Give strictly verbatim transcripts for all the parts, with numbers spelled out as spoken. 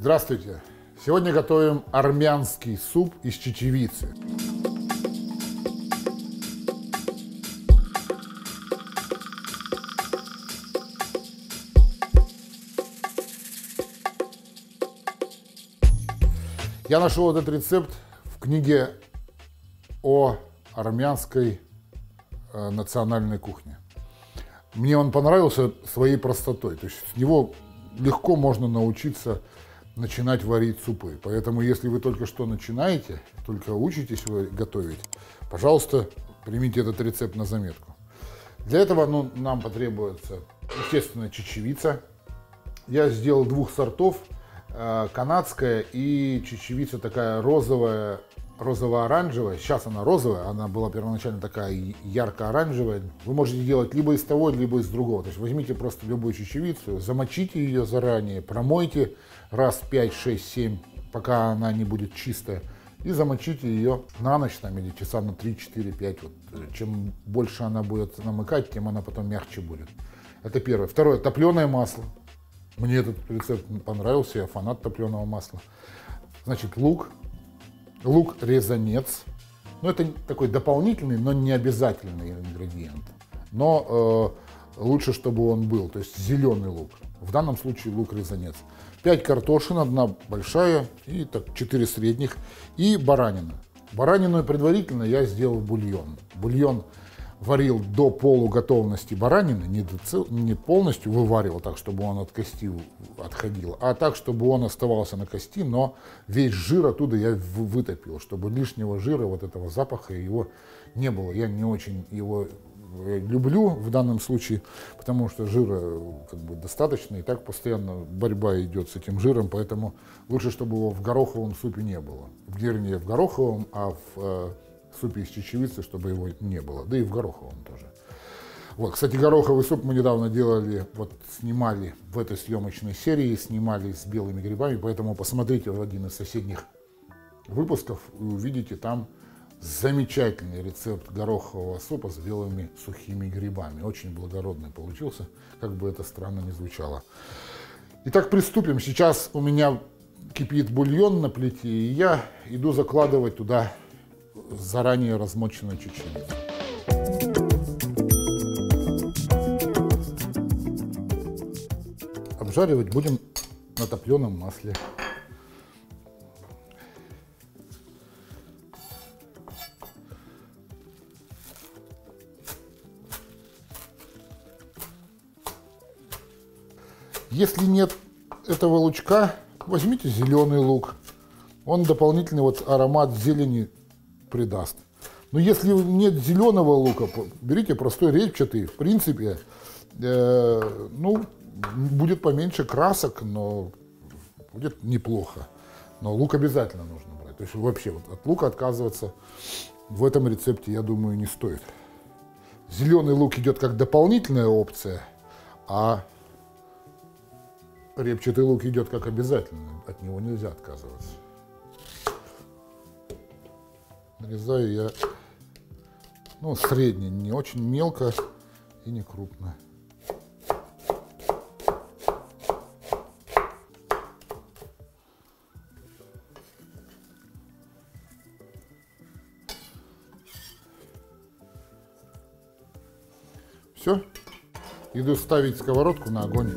Здравствуйте! Сегодня готовим армянский суп из чечевицы. Я нашел этот рецепт в книге о армянской э, национальной кухне. Мне он понравился своей простотой. То есть с него легко можно научиться начинать варить супы. Поэтому, если вы только что начинаете, только учитесь готовить, пожалуйста, примите этот рецепт на заметку. Для этого ну, нам потребуется, естественно, чечевица. Я сделал двух сортов. Канадская и чечевица такая розовая, розово-оранжевая. Сейчас она розовая, она была первоначально такая ярко-оранжевая. Вы можете делать либо из того, либо из другого. То есть возьмите просто любую чечевицу, замочите ее заранее, промойте раз пять, шесть, семь, пока она не будет чистая. И замочите ее на ночь, там, или часа на три, четыре, пять. Вот. Чем больше она будет намыкать, тем она потом мягче будет. Это первое. Второе, топленое масло. Мне этот рецепт понравился, я фанат топленого масла. Значит, лук, лук-резанец. Ну, это такой дополнительный, но не обязательный ингредиент. Но э, лучше, чтобы он был, то есть зеленый лук. В данном случае лук-резанец. пять картошин, одна большая и так, четыре средних. И баранина. Баранину предварительно я сделал бульон. Бульон варил до полуготовности баранины, не, до цел, не полностью вываривал так, чтобы он от кости отходил, а так, чтобы он оставался на кости, но весь жир оттуда я вытопил, чтобы лишнего жира, вот этого запаха его не было. Я не очень его люблю в данном случае, потому что жира как бы достаточно, и так постоянно борьба идет с этим жиром, поэтому лучше, чтобы его в гороховом супе не было. Вернее, в гороховом, а в супе из чечевицы, чтобы его не было, да и в гороховом тоже. Вот, кстати, гороховый суп мы недавно делали, вот снимали в этой съемочной серии, снимали с белыми грибами, поэтому посмотрите в один из соседних выпусков и увидите там замечательный рецепт горохового супа с белыми сухими грибами. Очень благородный получился, как бы это странно ни звучало. Итак, приступим. Сейчас у меня кипит бульон на плите, и я иду закладывать туда заранее размоченную чечевицу. Обжаривать будем на топленом масле. Если нет этого лучка, возьмите зеленый лук. Он дополнительный вот аромат зелени придаст. Но если нет зеленого лука, берите простой репчатый. В принципе, э, ну, будет поменьше красок, но будет неплохо. Но лук обязательно нужно брать. То есть вообще вот от лука отказываться в этом рецепте, я думаю, не стоит. Зеленый лук идет как дополнительная опция, а репчатый лук идет как обязательно. От него нельзя отказываться. Нарезаю я, ну, средне, не очень мелко и не крупно. Все, иду ставить сковородку на огонь.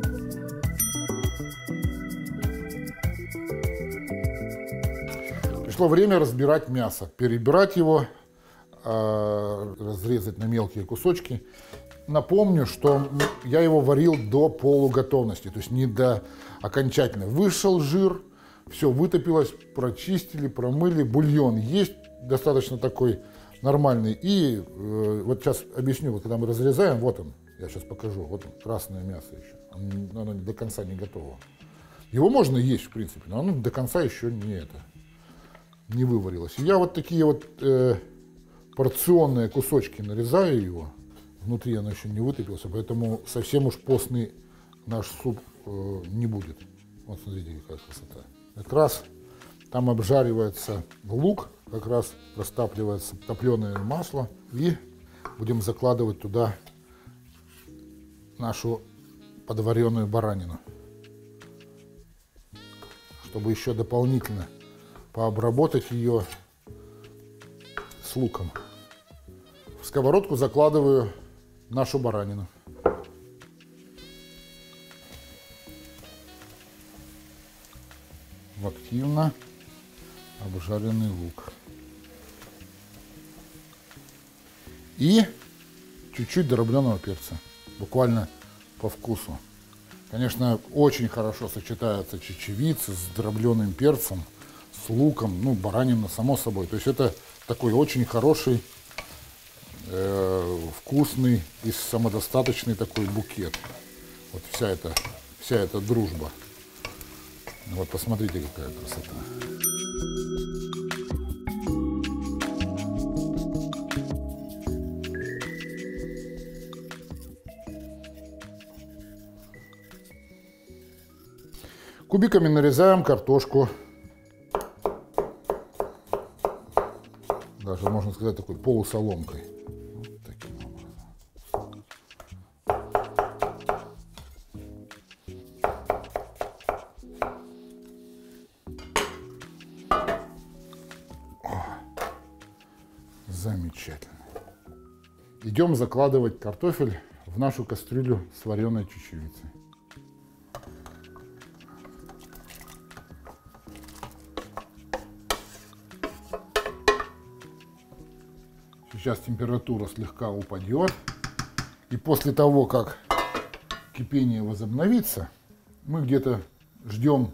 Пришло время разбирать мясо, перебирать его, э, разрезать на мелкие кусочки. Напомню, что я его варил до полуготовности, то есть не до окончательной. Вышел жир, все вытопилось, прочистили, промыли. Бульон есть, достаточно такой нормальный. И э, вот сейчас объясню, вот когда мы разрезаем, вот он, я сейчас покажу, вот он, красное мясо еще, оно, оно до конца не готово. Его можно есть, в принципе, но оно до конца еще не это. Не выварилось. И я вот такие вот э, порционные кусочки нарезаю его. Внутри оно еще не вытопился, поэтому совсем уж постный наш суп э, не будет. Вот смотрите, какая красота. Как раз там обжаривается лук, как раз растапливается топленое масло. И будем закладывать туда нашу подваренную баранину. чтобы еще дополнительно пообработать ее с луком. В сковородку закладываю нашу баранину. В активно обжаренный лук. И чуть-чуть дробленого перца, буквально по вкусу. Конечно, очень хорошо сочетаются чечевицы с дробленым перцем, с луком, ну, баранина, само собой. То есть это такой очень хороший, э, вкусный и самодостаточный такой букет. Вот вся эта, вся эта дружба. Вот посмотрите, какая красота. Кубиками нарезаем картошку. Даже можно сказать такой полусоломкой. Вот таким образом. О, замечательно. Идем закладывать картофель в нашу кастрюлю с вареной чечевицей. Сейчас температура слегка упадет. И после того, как кипение возобновится, мы где-то ждем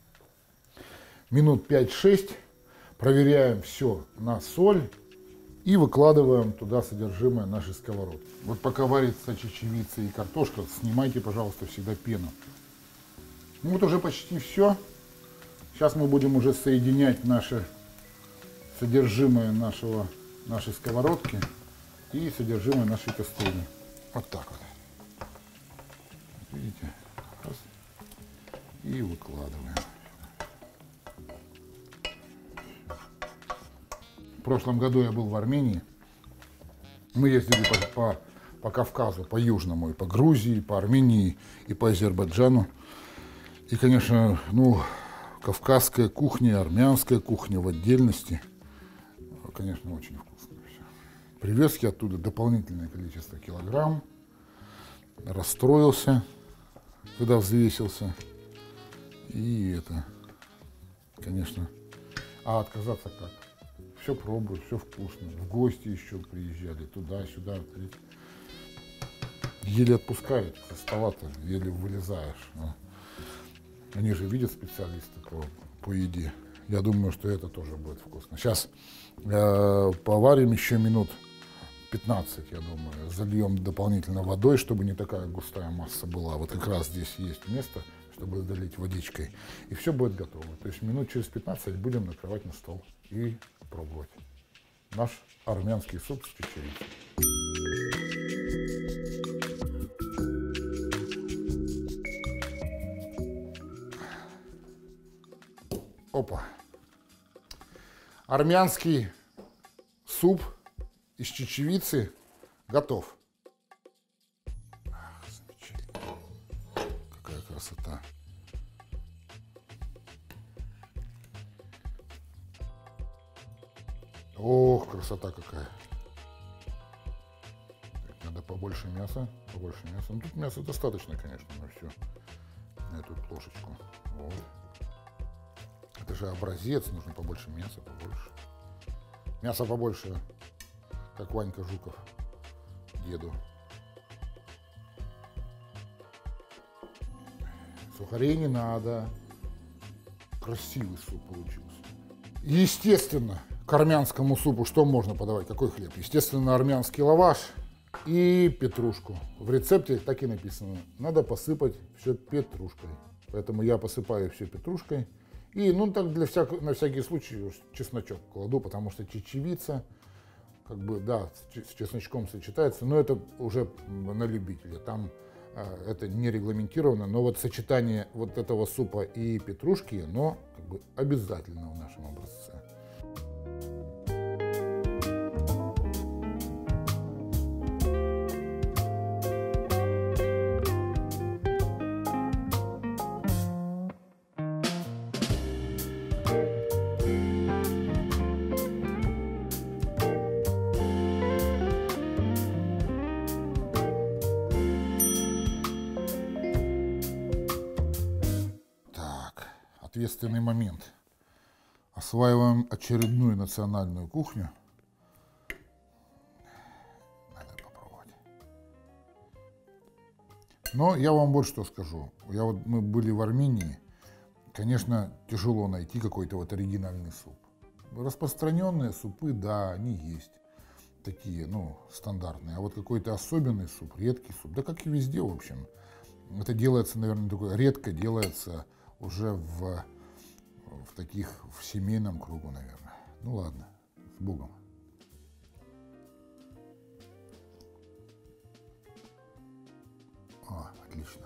минут пять-шесть, проверяем все на соль и выкладываем туда содержимое нашей сковородки. Вот пока варится чечевица и картошка, снимайте, пожалуйста, всегда пену. Ну вот уже почти все. Сейчас мы будем уже соединять наше содержимое нашего нашей сковородки и содержимое нашей кастрюли. Вот так вот. Видите? Раз. И выкладываем. В прошлом году я был в Армении. Мы ездили по, по, по Кавказу, по Южному, и по Грузии, по Армении, и по Азербайджану. И, конечно, ну, кавказская кухня, армянская кухня в отдельности, конечно, очень вкусно. Привез я оттуда дополнительное количество килограмм, расстроился, когда взвесился, и это, конечно, а отказаться как? Все пробую, все вкусно, в гости еще приезжали, туда-сюда, еле отпускают со стола-то, еле вылезаешь. Но они же видят специалисты по, по еде, я думаю, что это тоже будет вкусно. Сейчас э, поварим еще минут пятнадцать, я думаю, зальем дополнительно водой, чтобы не такая густая масса была. Вот как раз здесь есть место, чтобы залить водичкой. И все будет готово. То есть минут через пятнадцать будем накрывать на стол и пробовать наш армянский суп с чечевицей. Опа! Армянский суп из чечевицы готов. Ах, замечательно. Какая красота. Ох, красота какая. Надо побольше мяса, побольше мяса. Ну, тут мяса достаточно, конечно, но все на эту плошечку. Вот. Это же образец, нужно побольше мяса, побольше. Мяса побольше, как Ванька Жуков деду. Сухарей не надо. Красивый суп получился. Естественно, к армянскому супу что можно подавать? Какой хлеб? Естественно, армянский лаваш и петрушку. В рецепте так и написано. Надо посыпать все петрушкой. Поэтому я посыпаю все петрушкой. И, ну, так для всяк... на всякий случай чесночок кладу, потому что чечевица, как бы, да, с чесночком сочетается, но это уже на любителя. Там э, это не регламентировано, но вот сочетание вот этого супа и петрушки, оно как бы обязательно в нашем образце. ответственный момент. Осваиваем очередную национальную кухню. Надо попробовать. Но я вам вот что скажу. Я вот, мы были в Армении. Конечно, тяжело найти какой-то вот оригинальный суп. Распространенные супы, да, они есть. Такие, ну, стандартные. А вот какой-то особенный суп, редкий суп, да как и везде, в общем. Это делается, наверное, такое, редко делается уже в, в таких, в семейном кругу, наверное. Ну ладно, с Богом. А, отлично.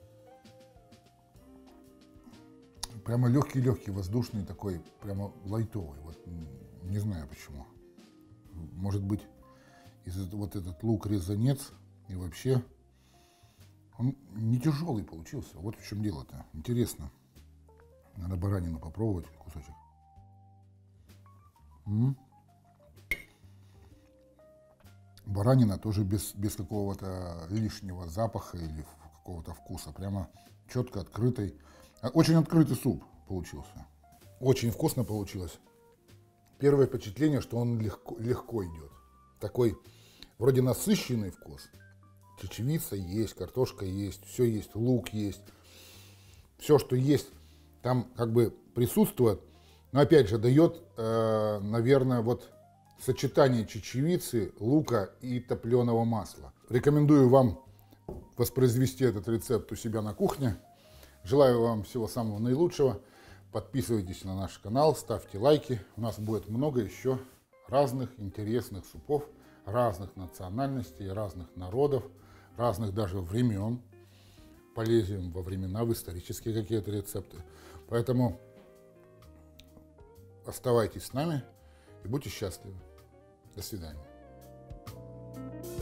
Прямо легкий-легкий, воздушный такой, прямо лайтовый. Вот не знаю почему. Может быть, из вот этот лук-резанец и вообще он не тяжелый получился. Вот в чем дело-то. Интересно. Надо баранину попробовать кусочек. М-м. Баранина тоже без, без какого-то лишнего запаха или какого-то вкуса. Прямо четко открытый. Очень открытый суп получился. Очень вкусно получилось. Первое впечатление, что он легко, легко идет. Такой вроде насыщенный вкус. Чечевица есть, картошка есть, все есть, лук есть. Все, что есть, там как бы присутствует. Но опять же, дает, э, наверное, вот сочетание чечевицы, лука и топленого масла. Рекомендую вам воспроизвести этот рецепт у себя на кухне. Желаю вам всего самого наилучшего. Подписывайтесь на наш канал, ставьте лайки. У нас будет много еще разных интересных супов, разных национальностей, разных народов, разных даже времен. Полезем во времена, в исторические какие-то рецепты. Поэтому оставайтесь с нами и будьте счастливы. До свидания.